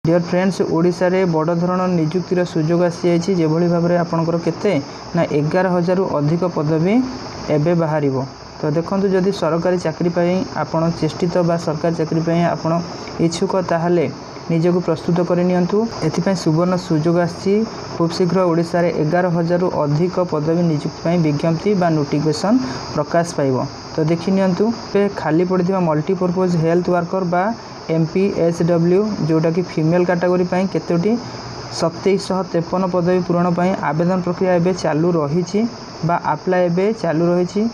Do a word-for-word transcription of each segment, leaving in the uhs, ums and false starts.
Dear friends Odisha रे बड़ धरण नियुक्तिर सुजोग आसी जाइछि जेभली भाबरे आपनकर केते ना एगार हजार अधिक पदवी एबे बाहरिबो। तो देखंतु जदि सरकारी चाकरी पई आपण चेष्टित बा सरकारी चाकरी पई आपण इच्छुक ताहाले निजको प्रस्तुत कर नियंतु। एथिपई सुवर्ण सुजोग आछि खूब शीघ्र ओडिशा रे एगार हजार अधिक पदवी नियुक्ति पई विज्ञप्ति बा नोटिफिकेशन प्रकाश पाइबो। तो देखि नियंतु पे खाली पड़िथिबा मल्टीपर्पज हेल्थ वर्कर बा एमपी एसडब्ल्यू जोटा कि फीमेल कैटेगरी पई केतोटी सत्ताईस सौ तिरपन पदवी पूरण पई आवेदन प्रक्रिया एबे चालू रही बा अप्लाई एबे चालू रही।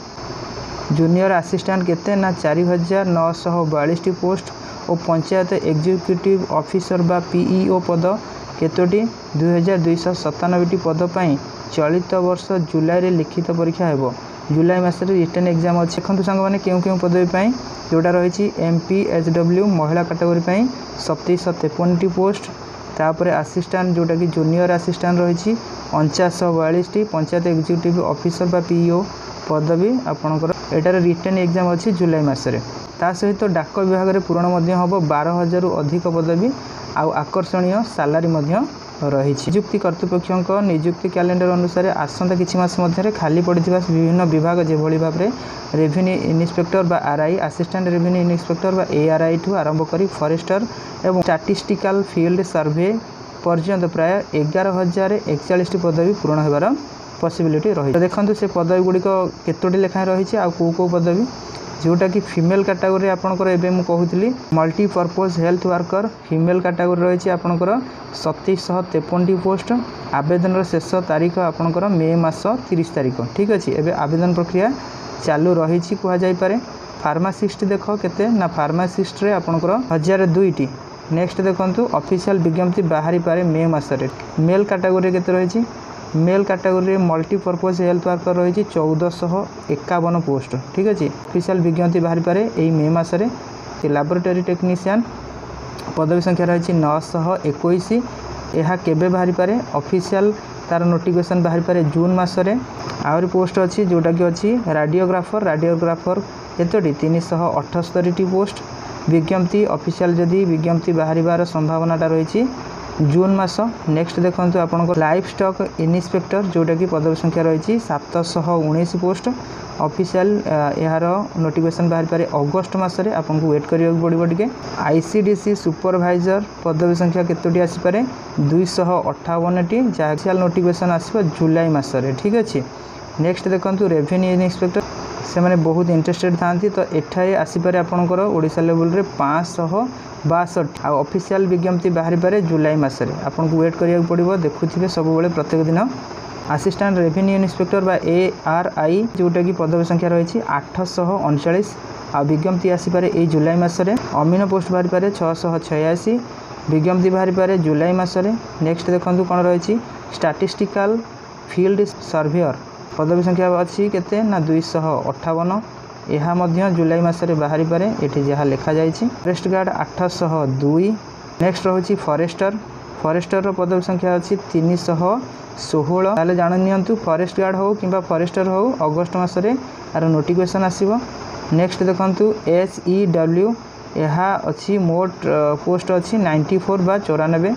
जूनियर असिस्टेंट केते ना चार हजार नौ सौ बयालीस टी पोस्ट और पंचायत एग्जीक्यूटिव ऑफिसर बा पीईओ पद केतोटी दुई हजार दुईश सतानबे टी पद पई चलित वर्ष जुलाई रे लिखित परीक्षा हेबो। जुलाई मास रिटर्न एग्जाम अच्छे। देखो सांग मैंने क्यों क्यों पदवी पाई जोटा रही एमपी एचडब्ल्यू महिला कैटेगरी पाई सत्ताईस तिरपन टी पोस्ट तापर असिस्टेंट जोटा कि जूनियर असिस्टेंट रही उनचास बयालीस टी पंचायत एग्जीक्यूटिव ऑफिसर बा पीईओ पदवी आपणकर एटार रिटर्न एग्जाम अच्छी जुलाई मासरे। ता सहित डाक विभाग में पूरण हम बारह हजार अधिक पदवी आउ आकर्षणीय सालारी रही। नियुक्ति कर्तृपक्ष नियुक्ति कैलेंडर अनुसार आसंता किछि मास मध्य खाली पड़िथिबा विभिन्न विभाग जेभली भाव में रेवेन्यू इन्स्पेक्टर बा आरआई असिस्टेंट रेवेन्यू इन्स्पेक्टर बा एआरआई ठू आरंभ करी फॉरेस्टर एवं स्टैटिस्टिकल फील्ड सर्वे पर्यंत प्राय एगार हजार एकचालीस पदवी पूर्ण होबार पॉसिबिलिटी रही। तो देखंतु से पदवी गुड़िक केतोटी लेखाएं रही आ को को पदवी जोटा कि फीमेल कैटेगरी आपनकर एबे मु कहूतली multipurpose health worker female category रही आपनकर सत्ताईस सौ तिरपन टी पोस्ट आवेदन शेष तारीख आपनकर मे मास तीस तारीख ठीक अच्छे। एबे आवेदन प्रक्रिया चालू रही कह जाई पारे। फार्मासिस्ट देख केते ना फार्मासिस्ट रे आपनकर हजार दुईटी। नेक्स्ट देखंतु ऑफिशियल विज्ञप्ति बाहरी पारे मे मासरे। मेल कैटेगरी केते रही male category multipurpose health worker रही चौदह सौ एकावन पोस्ट ठीक अच्छे। ऑफिशियल विज्ञप्ति बाहरी पारे यही मे मासरे। लैबोरेटरी टेक्नीशियन पदवी संख्या रही नौ सौ इक्कीस यह केबे बाहरी पारे ऑफिशियल तार नोटिफिकेशन बाहरी पारे जून मासरे। आहरी पोस्ट अच्छी जोटा कि अच्छी रेडियोग्राफर रेडियोग्राफर केतोटी तीन सौ अठस्तरी टी पोस्ट विज्ञप्ति ऑफिशियल जदि विज्ञप्ति बाहर संभावनाटा रही जून मास। नेक्स्ट देखंतु आपनको लाइफ स्टॉक इन्स्पेक्टर जोटा कि पदवी संख्या रही सात सौ उन्नीस पोस्ट ऑफिशियल यार नोटिफिकेशन बाहर पारे अगस्त मासरे आपको वेट करिया पड़ो टिके। आईसीडीसी सुपरवाइजर पदवी संख्या केतोटी आसीपारे दुई सौ अठावन टी जहाँ नोटिफिकेशन आसो जुलाई मासरे ठीक अच्छे। नेक्स्ट देखंतु रेवेन्यू इन्स्पेक्टर से मैंने बहुत इंटरेस्टेड था तो एठारे आसीपारे आपंकर ओडिशा लेवल रे पाँच सौ बासठ आ ऑफिशियल विज्ञप्ति बाहरी पारे जुलाई मासरे आपको वेट करिया पड़ो। देखुथिबे सबुबले प्रत्येक दिन असिस्टेंट रेवेन्यू इन्स्पेक्टर बा ए आर आई जोटा कि पदवी संख्या रही आठ सौ अड़चाश आ विज्ञप्ति आसीपारे ए जुलाई मासरे। अमीन पोस्ट बाहरी पारे छः सौ छयासी विज्ञप्ति बाहरी पारे जुलाई मासरे। नेक्स्ट देखंतु कौन रही स्टैटिस्टिकल फील्ड सर्वेयर पदवी संख्या अच्छी केते ना दुई सौ अठावन यह जुलाई मासरे बाहरी पारे ये जहाँ लिखा जाइए। फॉरेस्ट गार्ड आठ सौ दुई। नेक्स्ट रही फॉरेस्टर फॉरेस्टर पदवी संख्या अच्छी तीन सौ षोहल ताले जान नियंतु फॉरेस्ट गार्ड हो कि फॉरेस्टर हो अगस्त मासरे यार नोटिफिकेशन आसीबो। नेक्स्ट देखंतु एस ई डब्ल्यू यह अच्छी मोट पोस्ट अच्छी नाइंटी फोर बा चौरानबे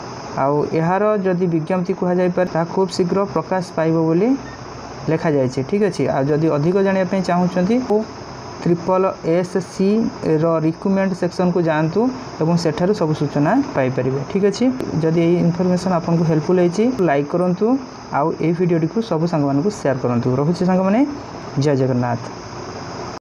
आउ यार जदि विज्ञप्ति कह जाई पारे ता खूब शीघ्र प्रकाश पाइबो बोली लिखा जाइए ठीक अच्छे। आ जदि अधिक जानापी चाहूँगी वो triple S C recruitment section को जातु और सेठारु सब सूचना पाइपर ठीक अच्छे। जदि यही इनफॉरमेशन आपको हेल्पफुल होती लाइक करूँ आउ ये वीडियो को सब सांग सेयार करूँ। रोचे सांग मैंने जय जगन्नाथ।